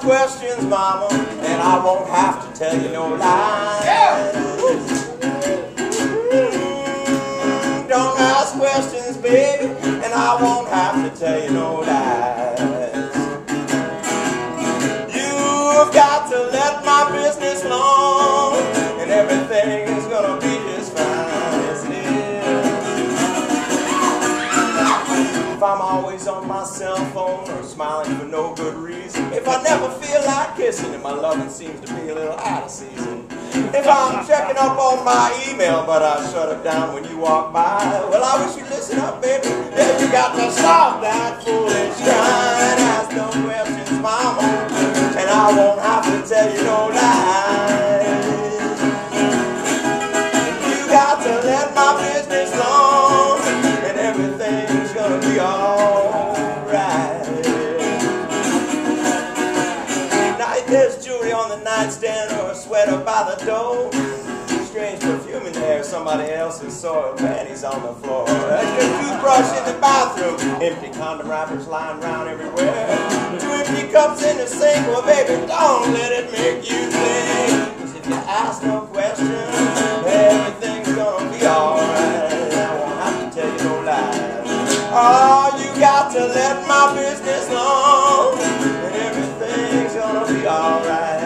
questions, mama, and I won't have to tell you no lies. Don't ask questions, baby, and I won't have to tell you no lies. You've got to let my business alone, and everything is gonna be just fine, yes it is. If I'm always on my cell phone or smiling for no good reason, if I never feel like kissing and my loving seems to be a little out of season, if I'm checking up on my email but I shut it down when you walk by, well I wish you'd listen up, baby. If you got to stop that foolish crying, ask no questions, mama, and I won't have to tell you no lies. You got to let my business alone, and everything's gonna be alright. Now if there's jewelry on the nightstand or a sweater by the door, strange perfume in there, somebody else's soiled panties on the floor, extra toothbrush in the bathroom, empty condom wrappers lying around everywhere, 2 empty cups in the sink, well baby don't let it make you think, 'cause if you ask no questions, everything's gonna be alright. I won't have to tell you no lies. Oh, you got to let my business alone, and everything's gonna be alright.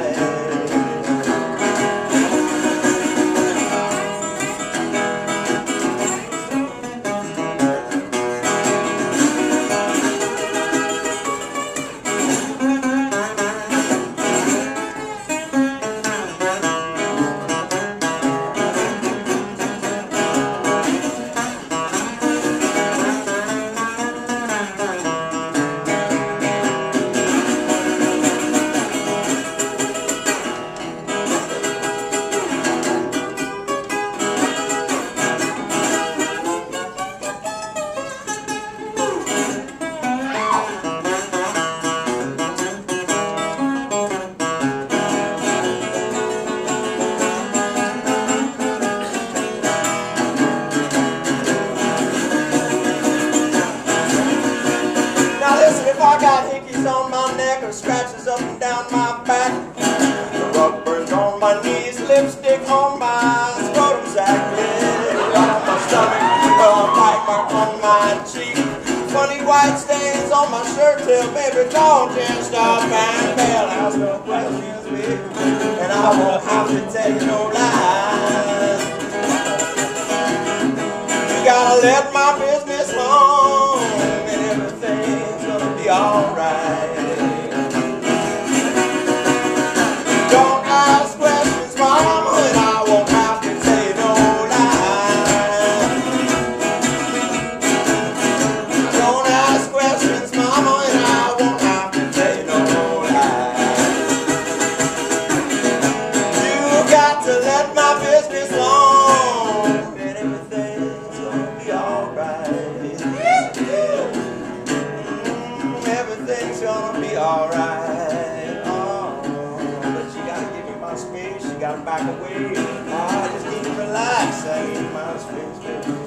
If I got hickeys on my neck or scratches up and down my back, the rug burns on my knees, lipstick on my scrotum sack, yeah, on my stomach, a bite mark on my cheek, funny white stains on my shirt tail, baby, don't just stop and bail. Ask no questions, baby, and I won't have to tell you no lies. You gotta let my business alone, and everything's gonna be alright. Don't ask questions, mama, and I won't have to tell you no lies. Don't ask questions, mama, and I won't have to tell you no lies. You got to let my business alone, and everything's gonna be alright. Everything's gonna be alright. Oh, but you gotta give me my space, you gotta back away. I just need to relax, I need my space, baby.